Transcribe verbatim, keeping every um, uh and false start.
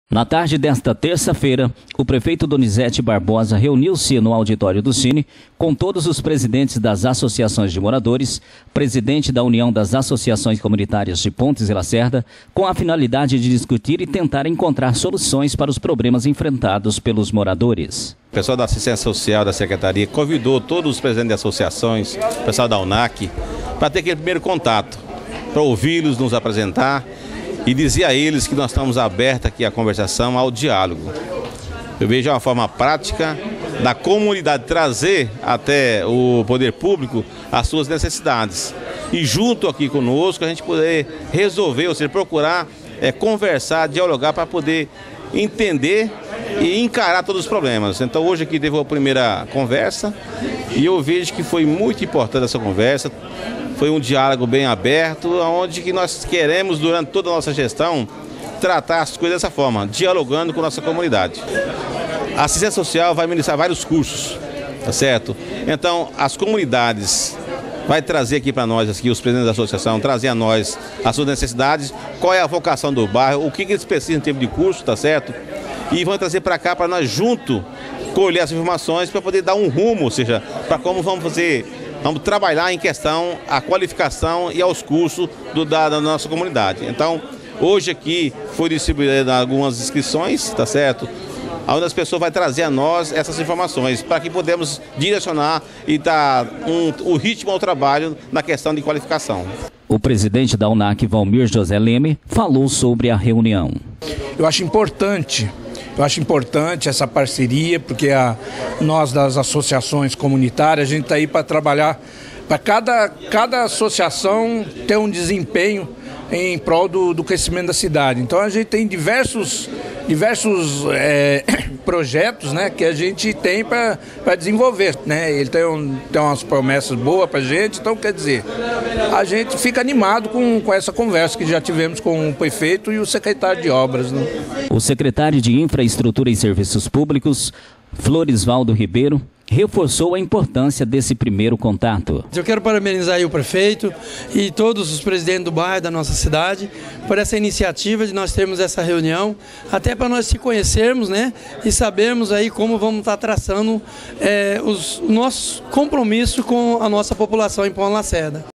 Na tarde desta terça-feira, o prefeito Donizete Barbosa reuniu-se no auditório do Cine com todos os presidentes das associações de moradores, presidente da União das Associações Comunitárias de Pontes e Lacerda, com a finalidade de discutir e tentar encontrar soluções para os problemas enfrentados pelos moradores. O pessoal da assistência social da Secretaria convidou todos os presidentes de associações, o pessoal da U N A C, para ter aquele primeiro contato, para ouvi-los, nos apresentar. E dizer a eles que nós estamos abertos aqui à conversação, ao diálogo. Eu vejo uma forma prática da comunidade trazer até o poder público as suas necessidades. E junto aqui conosco a gente poder resolver, ou seja, procurar é, conversar, dialogar para poder entender e encarar todos os problemas. Então hoje aqui teve a primeira conversa e eu vejo que foi muito importante essa conversa. Foi um diálogo bem aberto, onde que nós queremos, durante toda a nossa gestão, tratar as coisas dessa forma, dialogando com a nossa comunidade. A assistência social vai ministrar vários cursos, tá certo? Então, as comunidades vai trazer aqui para nós, aqui, os presidentes da associação, trazer a nós as suas necessidades, qual é a vocação do bairro, o que, que eles precisam em termos de curso, tá certo? E vão trazer para cá, para nós juntos, colher as informações para poder dar um rumo, ou seja, para como vamos fazer... Vamos trabalhar em questão à qualificação e aos cursos do, da, da nossa comunidade. Então, hoje aqui foi distribuída algumas inscrições, tá certo? Onde as pessoas vão trazer a nós essas informações para que podemos direcionar e dar um, o ritmo ao trabalho na questão de qualificação. O presidente da U N A C, Valmir José Leme, falou sobre a reunião. Eu acho importante Eu acho importante essa parceria, porque a, nós das associações comunitárias, a gente está aí para trabalhar, para cada, cada associação ter um desempenho em prol do, do crescimento da cidade. Então a gente tem diversos, diversos é, projetos, né, que a gente tem para desenvolver, né? Ele tem, um, tem umas promessas boas para a gente, então quer dizer, a gente fica animado com, com essa conversa que já tivemos com o prefeito e o secretário de obras, né? O secretário de Infraestrutura e Serviços Públicos, Florisvaldo Ribeiro, reforçou a importância desse primeiro contato. Eu quero parabenizar aí o prefeito e todos os presidentes do bairro da nossa cidade por essa iniciativa de nós termos essa reunião, até para nós se conhecermos, né, e sabermos aí como vamos estar traçando é, os nossos compromissos com a nossa população em Pontes e Lacerda.